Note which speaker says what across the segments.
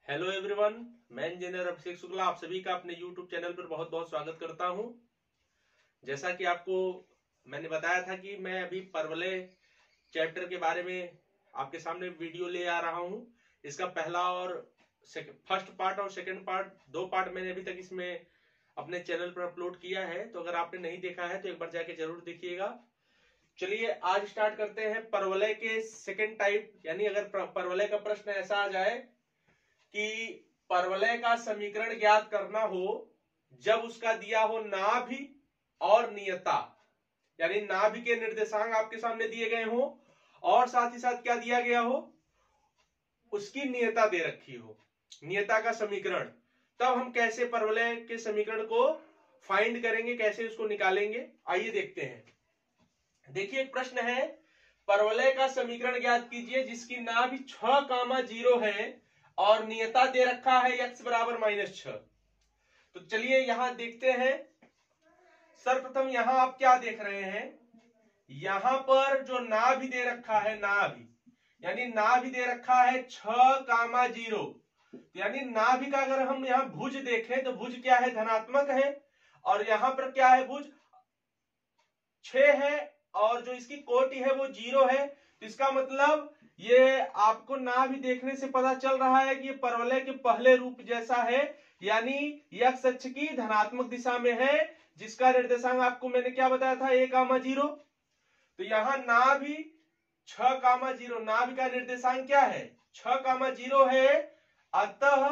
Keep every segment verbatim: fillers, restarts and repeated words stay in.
Speaker 1: Hello everyone, मैं engineer Abhishek Shukla आप सभी का अपने यूट्यूब चैनल पर बहुत बहुत स्वागत करता हूं। जैसा कि आपको मैंने बताया था कि मैं अभी परवलय चैप्टर के बारे में आपके सामने वीडियो ले आ रहा हूं। इसका पहला और फर्स्ट पार्ट और सेकंड पार्ट, दो पार्ट मैंने अभी तक इसमें अपने चैनल पर अपलोड किया है, तो अगर आपने नहीं देखा है तो एक बार जाके जरूर देखिएगा। चलिए आज स्टार्ट करते हैं परवलय के सेकेंड टाइप। यानी अगर परवलय का प्रश्न ऐसा आ जाए कि परवलय का समीकरण ज्ञात करना हो जब उसका दिया हो नाभि और नियता, यानी नाभि के निर्देशांक आपके सामने दिए गए हो और साथ ही साथ क्या दिया गया हो, उसकी नियता दे रखी हो, नियता का समीकरण, तब हम कैसे परवलय के समीकरण को फाइंड करेंगे, कैसे उसको निकालेंगे, आइए देखते हैं। देखिए एक प्रश्न है, परवलय का समीकरण ज्ञात कीजिए जिसकी नाभि छह कामा जीरो है और नियता दे रखा है x बराबर माइनस छह। तो चलिए यहां देखते हैं। सर्वप्रथम यहां आप क्या देख रहे हैं, यहां पर जो नाभि दे रखा है, नाभि यानी नाभि दे रखा है छह कामा जीरो, यानी नाभि का अगर हम यहां भुज देखें तो भुज क्या है, धनात्मक है, और यहां पर क्या है, भुज छह है और जो इसकी कोटि है वो जीरो है। तो इसका मतलब ये आपको नाभि देखने से पता चल रहा है कि ये परवलय के पहले रूप जैसा है, यानी एक्स अक्ष की धनात्मक दिशा में है, जिसका निर्देशांक आपको मैंने क्या बताया था, ए कामा जीरो। तो यहां नाभि छह कामा जीरो, नाभि का निर्देशांक क्या है, छह कामा जीरो है, अतः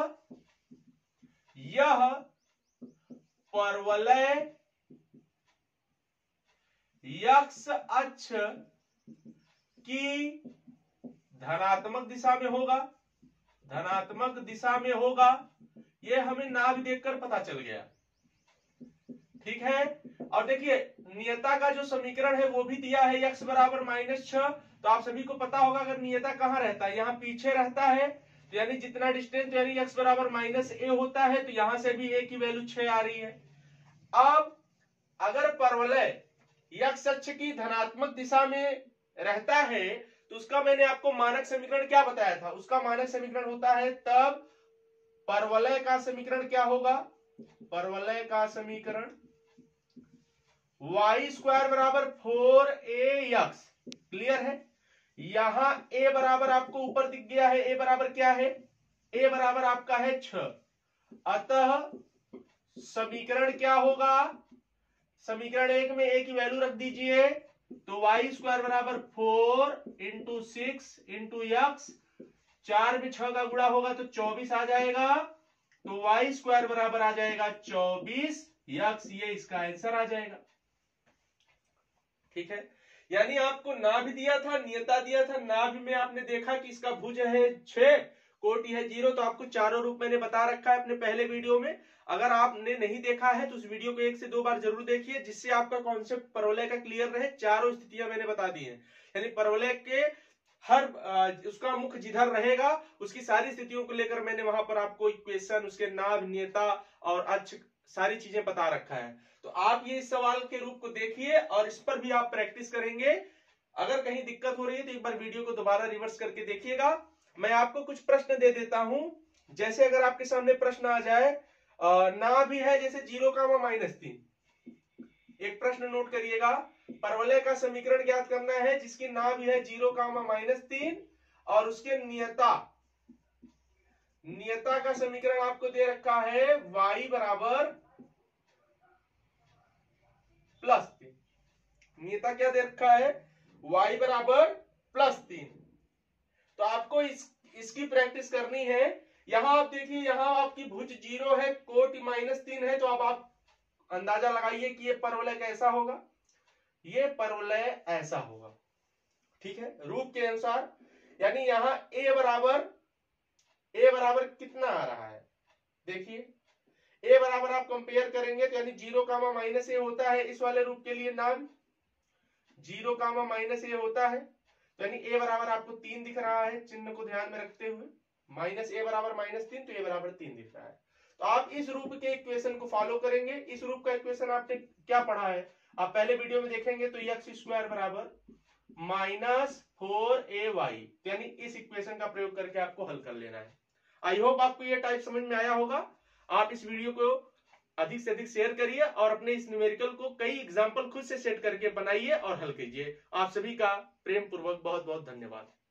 Speaker 1: यह परवलय एक्स अक्ष की धनात्मक दिशा में होगा, धनात्मक दिशा में होगा। यह हमें नाभि देखकर पता चल गया, ठीक है। और देखिए नियता का जो समीकरण है वो भी दिया है x बराबर माइनस छह। तो आप सभी को पता होगा अगर नियता कहां रहता है, यहाँ पीछे रहता है, तो यानी जितना डिस्टेंस यानी x बराबर माइनस ए होता है, तो यहां से भी a की वैल्यू छह आ रही है। अब अगर परवलय x अक्ष की धनात्मक दिशा में रहता है तो उसका मैंने आपको मानक समीकरण क्या बताया था, उसका मानक समीकरण होता है, तब परवलय का समीकरण क्या होगा, परवलय का समीकरण वाई स्क्वायर बराबर फोर ए एक्स। क्लियर है। यहां a बराबर आपको ऊपर दिख गया है, a बराबर क्या है, a बराबर आपका है छह, अतः समीकरण क्या होगा, समीकरण एक में a की वैल्यू रख दीजिए, तो वाई स्क्वायर बराबर four into six into X, चार में छह का गुणा होगा तो चौबीस आ जाएगा, तो वाई स्क्वायर बराबर आ जाएगा चौबीस एक्स, ये इसका आंसर आ जाएगा, ठीक है। यानी आपको नाभि दिया था, नियता दिया था, नाभि में आपने देखा कि इसका भुज है छह, कोटि है जीरो, तो आपको चारों रूप मैंने बता रखा है अपने पहले वीडियो में। अगर आपने नहीं देखा है तो उस वीडियो को एक से दो बार जरूर देखिए, जिससे आपका कॉन्सेप्ट परवलय का क्लियर रहे। चारों स्थितियां मैंने बता दी हैं, यानी परवलय के हर उसका मुख जिधर रहेगा उसकी सारी स्थितियों को लेकर मैंने वहां पर आपको इक्वेशन, उसके नाभ, नियता और अक्ष सारी चीजें बता रखा है। तो आप ये इस सवाल के रूप को देखिए और इस पर भी आप प्रैक्टिस करेंगे। अगर कहीं दिक्कत हो रही है तो एक बार वीडियो को दोबारा रिवर्स करके देखिएगा। मैं आपको कुछ प्रश्न दे देता हूं, जैसे अगर आपके सामने प्रश्न आ जाए, नाभि है जैसे जीरो कामा माइनस तीन, एक प्रश्न नोट करिएगा, परवलय का समीकरण ज्ञात करना है जिसकी नाभि है जीरो कामा माइनस तीन और उसके नियता, नियता का समीकरण आपको दे रखा है y बराबर प्लस तीन, नियता क्या दे रखा है, y बराबर प्लस तीन। तो आपको इस इसकी प्रैक्टिस करनी है। यहां आप देखिए, यहां आपकी भुज जीरो है, कोटि माइनस तीन है, तो अब आप अंदाजा लगाइए कि ये परवलय कैसा होगा, ये परवलय ऐसा होगा, ठीक है, रूप के अनुसार। यानी यहां a बराबर a बराबर कितना आ रहा है, देखिए a बराबर आप कंपेयर करेंगे तो यानी जीरो कामा माइनस ए होता है इस वाले रूप के लिए, नाम जीरो कामा माइनस ए होता है, तो यानी a बराबर आपको तीन दिख रहा है, चिन्ह को ध्यान में रखते हुए, माइनस ए बराबर माइनस तीन, तो a बराबर तीन दिख रहा है। तो आप इस रूप के इक्वेशन को फॉलो करेंगे। इस रूप का इक्वेशन आपने क्या पढ़ा है, आप पहले वीडियो में देखेंगे, तो एक्स स्क्वायर बराबर माइनस फोर ए वाई, यानी इस इक्वेशन का प्रयोग करके आपको हल कर लेना है। आई होप आपको ये टाइप समझ में आया होगा। आप इस वीडियो को अधिक से अधिक शेयर करिए और अपने इस न्यूमेरिकल को कई एग्जाम्पल खुद से सेट करके बनाइए और हल कीजिए। आप सभी का प्रेम पूर्वक बहुत बहुत धन्यवाद।